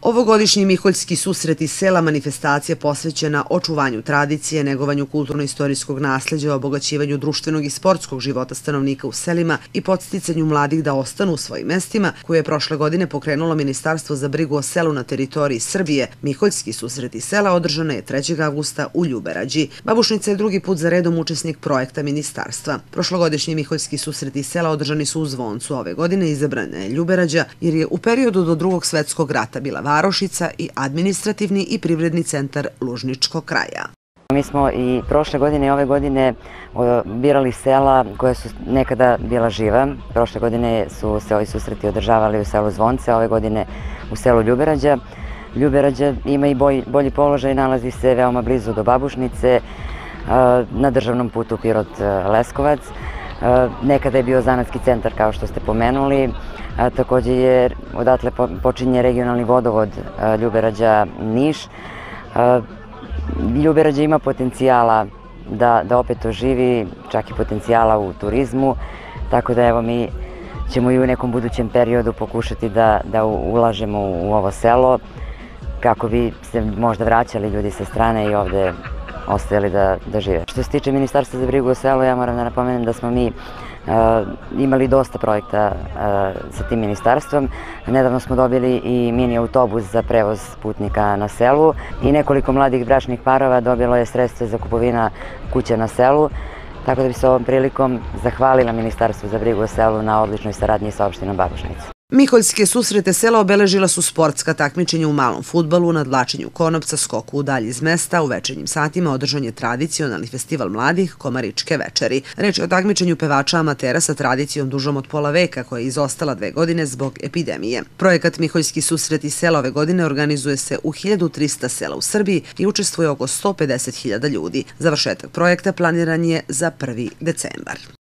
Ovogodišnji Miholjski susreti sela manifestacija posvećena očuvanju tradicije, negovanju kulturno-istorijskog nasleđa, obogaćivanju društvenog i sportskog života stanovnika u selima i podsticanju mladih da ostanu u svojim mestima, koje je prošle godine pokrenulo Ministarstvo za brigu o selu na teritoriji Srbije. Miholjski susreti sela održana je 3. avgusta u Ljuberađi. Babušnica je drugi put za redom učesnik projekta ministarstva. Prošlogodišnji Miholjski susreti sela održani su u Zvoncu. Ove godine izabrana je Ljuberađa jer je u periodu do Drugog svetskog rata bila varošica i administrativni i privredni centar Lužničkog kraja. Mi smo i prošle godine i ove godine birali sela koja su nekada bila živa. Prošle godine su se ovi susreti održavali u selu Zvonce, ove godine u selu Ljuberađa. Ljuberađa ima i bolji položaj, nalazi se veoma blizu do Babušnice, na državnom putu Pirot-Leskovac. Nekada je bio zanatski centar, kao što ste pomenuli. Takođe je odatle počinje regionalni vodovod Ljuberađa-Niš. Ljuberađa ima potencijala da opet oživi, čak i potencijala u turizmu, tako da evo mi ćemo i u nekom budućem periodu pokušati da ulažemo u ovo selo kako bi se možda vraćali ljudi sa strane i ovde ostajali da žive. Što se tiče Ministarstva za brigu o selu, ja moram da napomenem da smo mi imali dosta projekta sa tim ministarstvom. Nedavno smo dobili i mini autobus za prevoz putnika na selu i nekoliko mladih bračnih parova dobilo je sredstva za kupovina kuće na selu, tako da bi se ovom prilikom zahvalila Ministarstvu za brigu o selu na odličnoj saradnji sa opštinom Babušnica. Miholjske susrete sela obeležila su sportska takmičenja u malom fudbalu, nadvlačenju konopca, skoku u dalj iz mesta. U večernjim satima održan je tradicionalni festival mladih Komaričke večeri. Reč je o takmičenju pevača amatera sa tradicijom dužom od pola veka, koja je izostala 2 godine zbog epidemije. Projekat Miholjski susreti sela ove godine organizuje se u 1300 sela u Srbiji i učestvuje oko 150.000 ljudi. Završetak projekta planiran je za 1. decembar.